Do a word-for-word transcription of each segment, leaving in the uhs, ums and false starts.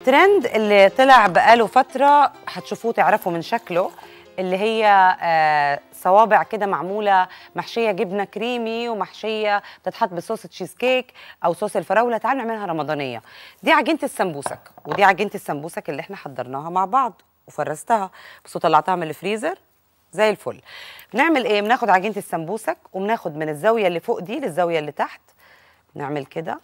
الترند اللي طلع بقاله فترة هتشوفوه تعرفوا من شكله، اللي هي آه صوابع كده معمولة محشية جبنة كريمي ومحشية بتتحط بصوص تشيز كيك أو صوص الفراولة. تعالوا نعملها رمضانية. دي عجينة السمبوسك، ودي عجينة السمبوسك اللي احنا حضرناها مع بعض وفرستها بس وطلعتها من الفريزر زي الفل. بنعمل ايه؟ بناخد عجينة السمبوسك وبناخد من الزاوية اللي فوق دي للزاوية اللي تحت، نعمل كده.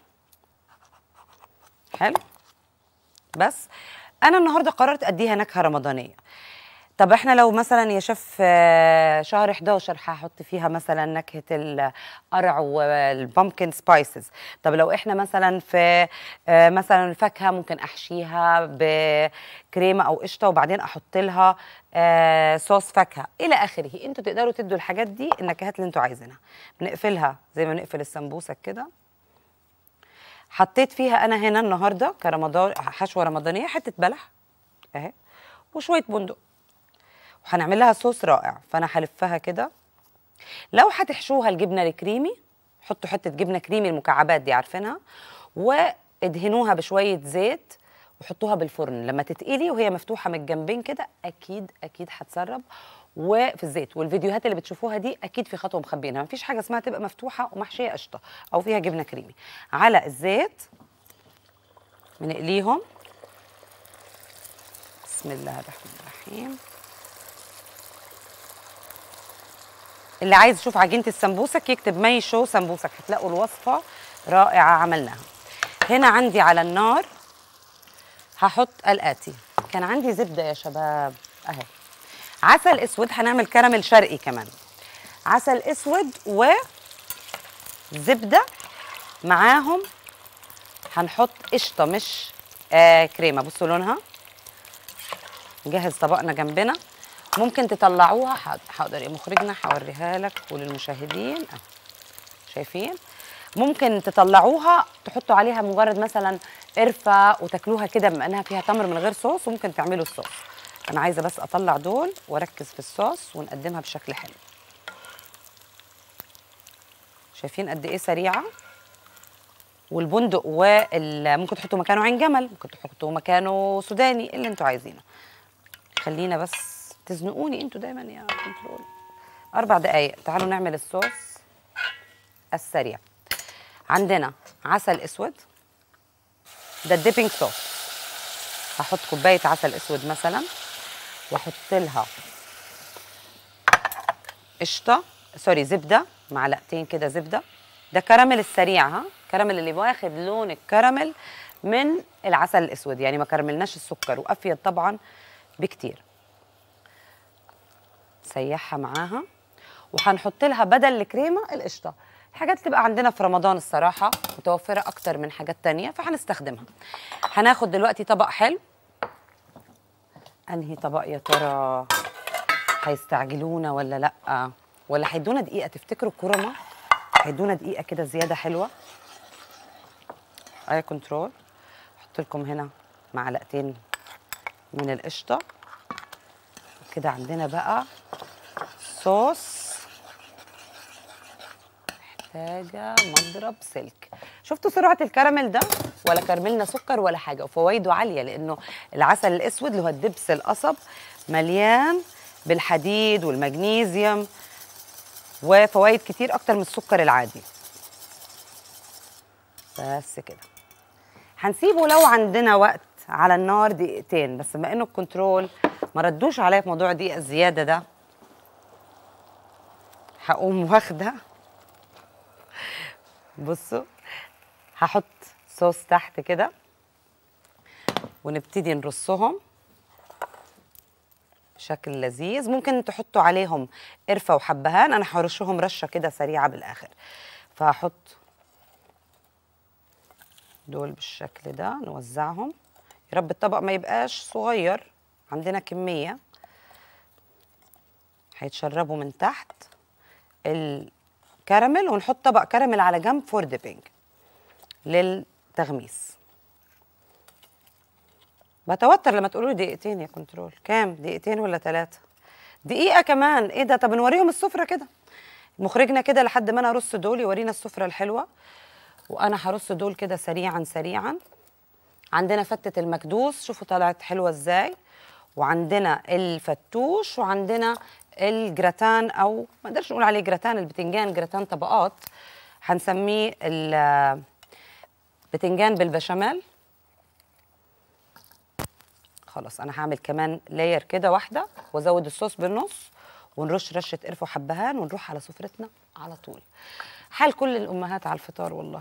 حلو. بس انا النهارده قررت اديها نكهه رمضانيه. طب احنا لو مثلا يا شيف شهر حداشر هحط فيها مثلا نكهه القرع والبامكن سبايسز. طب لو احنا مثلا في مثلا الفاكهه ممكن احشيها بكريمه او قشطه وبعدين احط لها صوص فاكهه الى اخره. انتوا تقدروا تدوا الحاجات دي النكهات اللي انتوا عايزينها. بنقفلها زي ما نقفل السمبوسك كده. حطيت فيها انا هنا النهارده كرمضان حشوه رمضانيه حته بلح اهي وشويه بندق، وهنعمل لها صوص رائع. فانا هلفها كده. لو هتحشوها الجبنه الكريمي حطوا حته جبنه كريمي المكعبات دي عارفينها، وادهنوها بشويه زيت وحطوها بالفرن. لما تتقلي وهي مفتوحه من الجنبين كده اكيد اكيد هتسرب وفي الزيت. والفيديوهات اللي بتشوفوها دي اكيد في خطوه مخبينها، مفيش حاجه اسمها تبقى مفتوحه ومحشيه قشطه او فيها جبنه كريمي. على الزيت بنقليهم. بسم الله الرحمن الرحيم. اللي عايز يشوف عجينه السمبوسك يكتب مي شو سمبوسك، هتلاقوا الوصفه رائعه عملناها. هنا عندي على النار هحط الاتي. كان عندي زبده يا شباب اهي، عسل اسود، هنعمل كراميل شرقي كمان. عسل اسود وزبده معاهم، هنحط قشطه مش آه كريمه. بصوا لونها. نجهز طبقنا جنبنا. ممكن تطلعوها. حاضر يا مخرجنا هوريها لك وللمشاهدين اهو شايفين. ممكن تطلعوها تحطوا عليها مجرد مثلا قرفه وتاكلوها كده بما انها فيها تمر من غير صوص، وممكن تعملوا الصوص. انا عايزه بس اطلع دول واركز في الصوص ونقدمها بشكل حلو. شايفين قد ايه سريعه. والبندق وال ممكن تحطوا مكانه عين جمل، ممكن تحطوا مكانه سوداني، اللي انتوا عايزينه. خلينا بس تزنقوني انتوا دايما يا كنترول. اربع دقايق. تعالوا نعمل الصوص السريع. عندنا عسل اسود، ده الديبنج صوص. هحط كوبايه عسل اسود مثلا واحط لها قشطه سوري زبده، معلقتين كده زبده. ده كراميل السريع، ها كراميل اللي واخد لون الكراميل من العسل الاسود، يعني ما كرملناش السكر، وافيد طبعا بكتير. سيحها معاها وهنحط لها بدل الكريمه القشطه. الحاجات تبقى عندنا في رمضان الصراحه متوفره اكتر من حاجات تانية فهنستخدمها. هناخد دلوقتي طبق حلو. انهي طبق يا ترى؟ هيستعجلونا ولا لا؟ ولا هيدونا دقيقه؟ تفتكروا الكرمه هيدونا دقيقه كده زياده حلوه؟ اي كنترول. احط لكم هنا معلقتين من القشطه كده. عندنا بقى صوص محتاجه مضرب سلك. شفتوا سرعه الكراميل ده؟ ولا كرملنا سكر ولا حاجه، وفوائده عاليه لانه العسل الاسود اللي هو الدبس القصب مليان بالحديد والمغنيسيوم وفوائد كتير اكتر من السكر العادي. بس كده. هنسيبه لو عندنا وقت على النار دقيقتين بس، بما انه الكنترول ما ردوش عليا في موضوع دقيقه الزياده ده هقوم واخده. بصوا هحط صوص تحت كده ونبتدي نرصهم بشكل لذيذ. ممكن تحطوا عليهم قرفه وحبهان، انا هرشهم رشه كده سريعه بالاخر. فهحط دول بالشكل ده نوزعهم. يا رب الطبق ما يبقاش صغير، عندنا كميه هيتشربوا من تحت الكراميل. ونحط طبق كراميل على جنب فور ديبنج للتغميس. بتوتر لما تقولوا لي دقيقتين يا كنترول. كام؟ دقيقتين ولا ثلاثه؟ دقيقه كمان؟ ايه ده؟ طب نوريهم السفره كده. مخرجنا كده لحد ما انا ارص دول يورينا السفره الحلوه، وانا هرص دول كده سريعا سريعا عندنا فتة المكدوس، شوفوا طلعت حلوة ازاي، وعندنا الفتوش، وعندنا الجراتان، او ما نقدرش نقول عليه جراتان، البتنجان جراتان طبقات، هنسميه البتنجان بالبشاميل. خلاص انا هعمل كمان لاير كده واحده، وازود الصوص بالنص، ونرش رشه قرفه وحبهان، ونروح على سفرتنا على طول. حال كل الامهات على الفطار والله.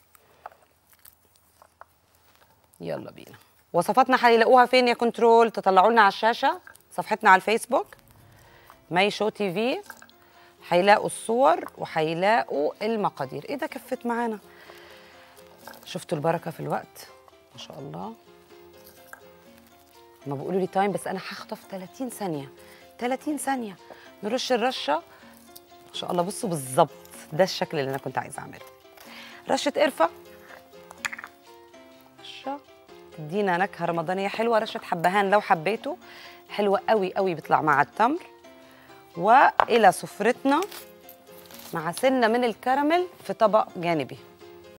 يلا بينا. وصفاتنا هيلاقوها فين يا كنترول؟ تطلعوا لنا على الشاشه صفحتنا على الفيسبوك مي شو تي في، هيلاقوا الصور وهيلاقوا المقادير. ايه ده كفت معانا، شفتوا البركه في الوقت ما شاء الله. ما بيقولوا لي تايم، بس انا هخطف ثلاثين ثانيه، ثلاثين ثانيه نرش الرشه ما شاء الله. بصوا بالظبط ده الشكل اللي انا كنت عايزه اعمله. رشه قرفه، رشه تدينا نكهه رمضانيه حلوه، رشه حبهان لو حبيته، حلوه قوي قوي بيطلع مع التمر. والى سفرتنا مع سنه من الكراميل في طبق جانبي.